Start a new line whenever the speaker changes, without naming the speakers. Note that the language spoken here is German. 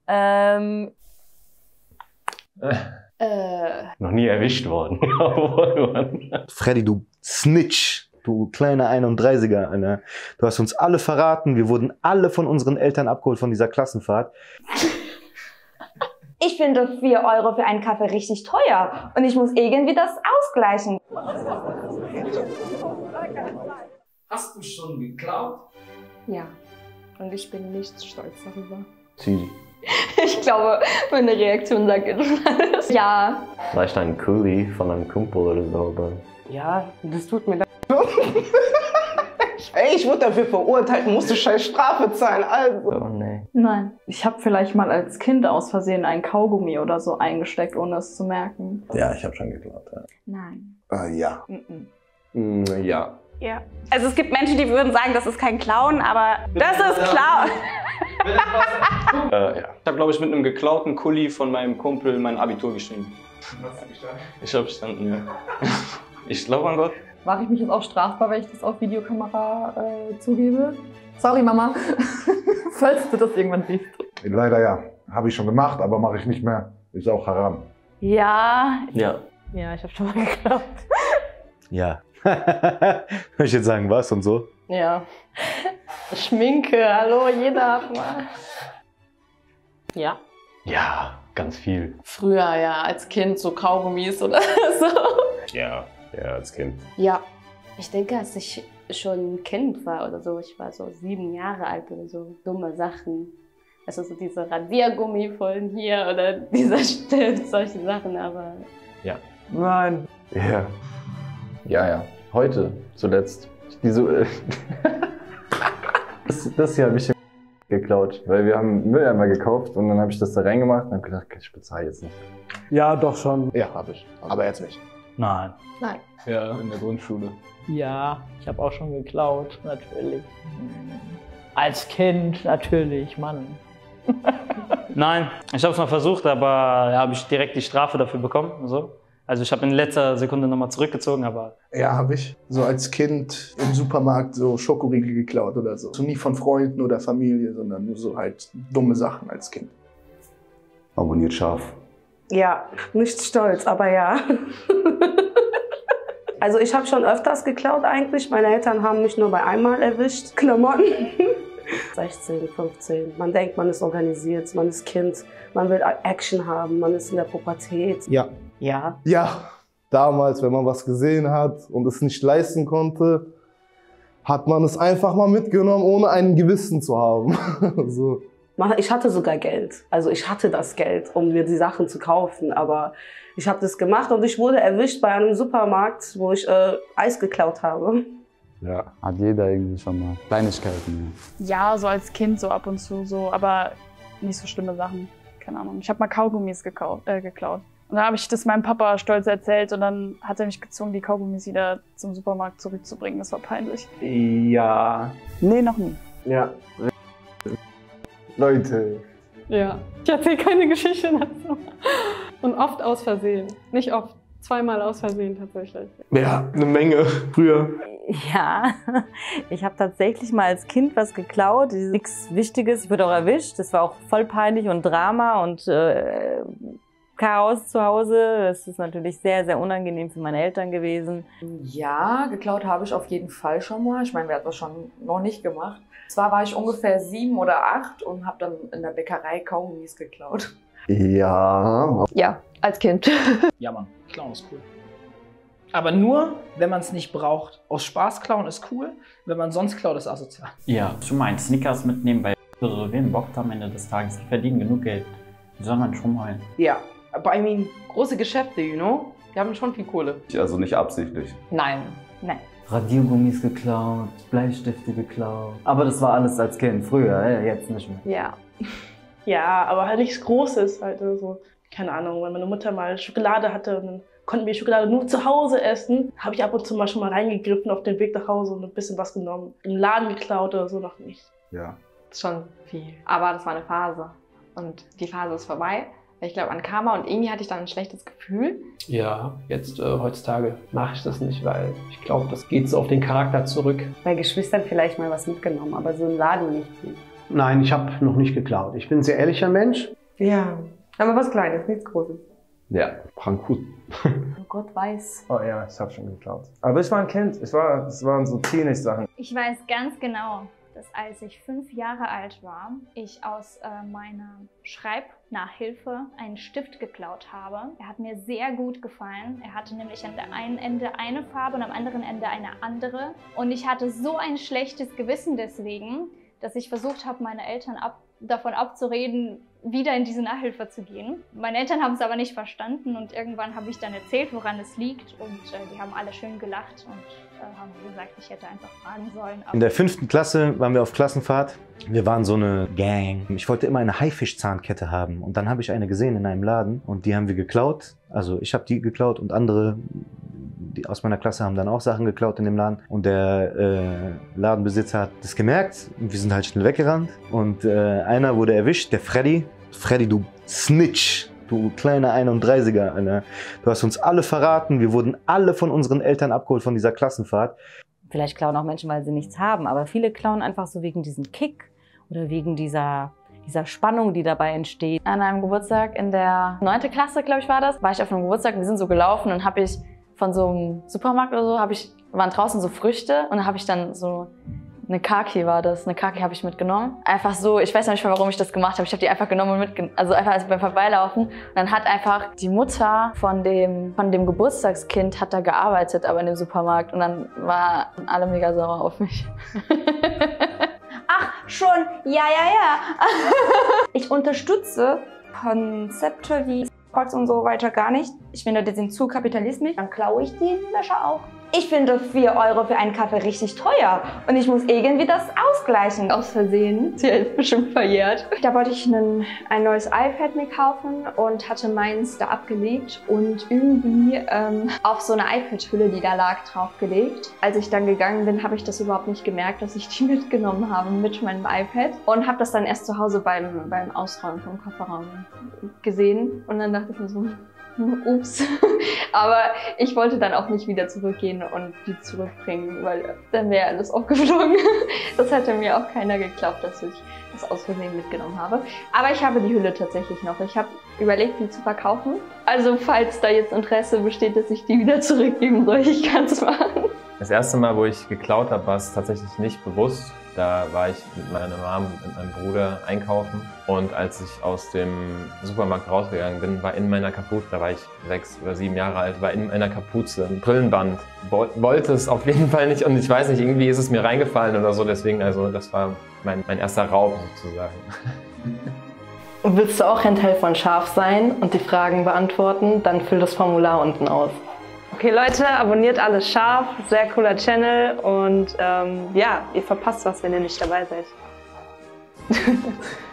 Noch nie erwischt worden.
Freddy, du Snitch, du kleiner 31er, Alter. Du hast uns alle verraten, wir wurden alle von unseren Eltern abgeholt von dieser Klassenfahrt.
Ich finde 4 € für einen Kaffee richtig teuer und ich muss irgendwie das ausgleichen.
Hast du schon geklaut?
Ja, und ich bin nicht stolz darüber.
Zieh.
Ich glaube, meine Reaktion sagt alles. Ja.
Vielleicht ein Kuli von einem Kumpel oder so, aber...
Ja, das tut mir leid. Ey, ich wurde dafür verurteilt, musste scheiß Strafe zahlen, also.
Oh nee.
Nein. Ich habe vielleicht mal als Kind aus Versehen ein Kaugummi oder so eingesteckt, ohne es zu merken.
Ja, ich habe schon geklaut. Ja.
Nein.
Ja.
Ja.
Ja. Also es gibt Menschen, die würden sagen, das ist kein Clown, aber das ist Clown.
Ja. Ich habe, glaube ich, mit einem geklauten Kuli von meinem Kumpel mein Abitur geschrieben.
Hast du gestanden?
Ich habe bestanden, ja. Ich glaube an Gott.
Mache ich mich jetzt auch strafbar, wenn ich das auf Videokamera zugebe? Sorry, Mama, falls du das irgendwann siehst.
Leider ja. Habe ich schon gemacht, aber mache ich nicht mehr. Ist auch haram.
Ja.
Ja.
Ja, ich habe schon mal geglaubt.
Ja. Würde ich jetzt sagen, was und so?
Ja. Schminke, hallo, jeder hat mal. Ja.
Ja, ganz viel.
Früher, ja, als Kind so Kaugummis oder so.
Ja, als Kind.
Ja. Ich denke, als ich schon ein Kind war oder so, ich war so 7 Jahre alt oder so, dumme Sachen. Also so diese Radiergummi von hier oder dieser Stift, solche Sachen, aber...
Ja.
Nein.
Ja. Ja. Heute zuletzt. Das hier habe ich geklaut, weil wir haben Mülleimer gekauft und dann habe ich das da reingemacht und habe gedacht, ich bezahle jetzt nicht.
Ja, doch schon. Ja, habe ich. Aber jetzt nicht.
Nein.
Nein.
Ja, in der Grundschule.
Ja, ich habe auch schon geklaut, natürlich. Als Kind, natürlich, Mann.
Nein, ich habe es mal versucht, aber da habe ich direkt die Strafe dafür bekommen. So. Also ich habe in letzter Sekunde nochmal zurückgezogen, aber...
Ja, habe ich. So als Kind im Supermarkt so Schokoriegel geklaut oder so. So nie von Freunden oder Familie, sondern nur so halt dumme Sachen als Kind.
Abonniert scharf.
Ja, nicht stolz, aber ja. Also ich habe schon öfters geklaut eigentlich. Meine Eltern haben mich nur bei einmal erwischt. Klamotten. 16, 15. Man denkt, man ist organisiert, man ist Kind, man will Action haben, man ist in der Pubertät.
Ja.
Ja.
Ja, damals, wenn man was gesehen hat und es nicht leisten konnte, hat man es einfach mal mitgenommen, ohne ein Gewissen zu haben. So.
Ich hatte sogar Geld. Also ich hatte das Geld, um mir die Sachen zu kaufen. Aber ich habe das gemacht und ich wurde erwischt bei einem Supermarkt, wo ich Eis geklaut habe.
Ja, hat jeder irgendwie schon mal. Kleinigkeiten.
Ja, so als Kind so ab und zu so, aber nicht so schlimme Sachen. Keine Ahnung. Ich habe mal Kaugummis geklaut. Und dann habe ich das meinem Papa stolz erzählt und dann hat er mich gezwungen, die Kaugummis wieder zum Supermarkt zurückzubringen. Das war peinlich.
Ja.
Nee, noch nie.
Ja. Leute.
Ja, ich erzähle keine Geschichte dazu. Und oft aus Versehen. Nicht oft, 2-mal aus Versehen tatsächlich.
Ja, eine Menge. Früher.
Ja, ich habe tatsächlich mal als Kind was geklaut. Nichts Wichtiges, ich wurde auch erwischt. Das war auch voll peinlich und Drama und Chaos zu Hause. Das ist natürlich sehr, sehr unangenehm für meine Eltern gewesen.
Ja, geklaut habe ich auf jeden Fall schon mal. Ich meine, wer hat das schon noch nicht gemacht? Zwar war ich ungefähr 7 oder 8 und habe dann in der Bäckerei Kaugummis geklaut.
Ja.
Ja, als Kind.
Ja, Mann, klauen ist cool. Aber nur, wenn man es nicht braucht. Aus Spaß klauen ist cool, wenn man sonst klaut, ist asozial.
Ja, schon mal einen Snickers mitnehmen, weil so wen bockt am Ende des Tages, die verdienen genug Geld. Wie soll man schon holen?
Ja, aber I mean, große Geschäfte, you know? Die haben schon viel Kohle.
Also nicht absichtlich.
Nein.
Nein.
Radiergummis geklaut, Bleistifte geklaut. Aber das war alles als Kind, früher, jetzt nicht mehr.
Ja. Ja, aber halt nichts Großes, halt so, keine Ahnung, wenn meine Mutter mal Schokolade hatte und dann konnten wir Schokolade nur zu Hause essen, habe ich ab und zu mal schon mal reingegriffen auf den Weg nach Hause und ein bisschen was genommen. Im Laden geklaut oder so noch nicht.
Ja.
Schon viel. Aber das war eine Phase. Und die Phase ist vorbei. Ich glaube, an Karma und irgendwie hatte ich dann ein schlechtes Gefühl.
Ja, jetzt heutzutage mache ich das nicht, weil ich glaube, das geht so auf den Charakter zurück.
Bei Geschwistern vielleicht mal was mitgenommen, aber so im Laden nicht.
Nein, ich habe noch nicht geklaut. Ich bin ein sehr ehrlicher Mensch.
Ja, aber was Kleines, nichts Großes.
Ja, Frankfurt.
Oh Gott weiß.
Oh ja, ich habe schon geklaut. Aber ich war ein Kind. Das waren so Teenage-Sachen.
Ich weiß ganz genau, dass als ich 5 Jahre alt war, ich aus meiner Schreibnachhilfe einen Stift geklaut habe. Er hat mir sehr gut gefallen. Er hatte nämlich an der einen Ende eine Farbe und am anderen Ende eine andere. Und ich hatte so ein schlechtes Gewissen deswegen, dass ich versucht habe, meine Eltern davon abzureden, wieder in diese Nachhilfe zu gehen. Meine Eltern haben es aber nicht verstanden und irgendwann habe ich dann erzählt, woran es liegt und die haben alle schön gelacht und haben gesagt, ich hätte einfach fragen sollen.
In der 5. Klasse waren wir auf Klassenfahrt. Wir waren so eine Gang. Ich wollte immer eine Haifischzahnkette haben und dann habe ich eine gesehen in einem Laden und die haben wir geklaut. Also ich habe die geklaut und andere die aus meiner Klasse haben dann auch Sachen geklaut in dem Laden und der Ladenbesitzer hat das gemerkt und wir sind halt schnell weggerannt und einer wurde erwischt, der Freddy. Freddy, du Snitch, du kleiner 31er, Alter. Du hast uns alle verraten, wir wurden alle von unseren Eltern abgeholt von dieser Klassenfahrt.
Vielleicht klauen auch Menschen, weil sie nichts haben, aber viele klauen einfach so wegen diesem Kick oder wegen dieser Spannung, die dabei entsteht.
An einem Geburtstag in der 9. Klasse, glaube ich, war ich auf einem Geburtstag, wir sind so gelaufen und habe ich von so einem Supermarkt oder so, waren draußen so Früchte und da habe ich dann so eine Kaki eine Kaki habe ich mitgenommen. Einfach so, ich weiß noch nicht mal, warum ich das gemacht habe. Ich habe die einfach genommen und mitgenommen, also einfach beim Vorbeilaufen. Und dann hat einfach die Mutter von dem Geburtstagskind hat da gearbeitet, aber in dem Supermarkt. Und dann waren alle mega sauer auf mich.
Ach, schon, ja. Ich unterstütze Konzepte wie Fox und so weiter gar nicht. Ich finde, die sind zu kapitalistisch. Dann klaue ich die Löcher auch. Ich finde 4 € für einen Kaffee richtig teuer und ich muss irgendwie das ausgleichen.
Aus Versehen, sie ist bestimmt verjährt.
Da wollte ich ein neues iPad mir kaufen und hatte meins da abgelegt und irgendwie auf so eine iPad-Hülle, die da lag, draufgelegt. Als ich dann gegangen bin, habe ich das überhaupt nicht gemerkt, dass ich die mitgenommen habe mit meinem iPad und habe das dann erst zu Hause beim Ausräumen vom Kofferraum gesehen und dann dachte ich mir so, ups. Aber ich wollte dann auch nicht wieder zurückgehen und die zurückbringen, weil dann wäre alles aufgeflogen. Das hätte mir auch keiner geglaubt, dass ich das aus Versehen mitgenommen habe. Aber ich habe die Hülle tatsächlich noch. Ich habe überlegt, die zu verkaufen. Also falls da jetzt Interesse besteht, dass ich die wieder zurückgeben soll, ich kann es machen.
Das erste Mal, wo ich geklaut habe, war es tatsächlich nicht bewusst. Da war ich mit meiner Mom und mit meinem Bruder einkaufen und als ich aus dem Supermarkt rausgegangen bin, war in meiner Kapuze, da war ich 6 oder 7 Jahre alt, war in meiner Kapuze ein Brillenband. Wollte es auf jeden Fall nicht und ich weiß nicht, irgendwie ist es mir reingefallen oder so, deswegen, also das war mein erster Raub sozusagen.
Und willst du auch ein Teil von Scharf sein und die Fragen beantworten, dann füll das Formular unten aus. Okay Leute, abonniert alles Scharf, sehr cooler Channel und ja, ihr verpasst was, wenn ihr nicht dabei seid.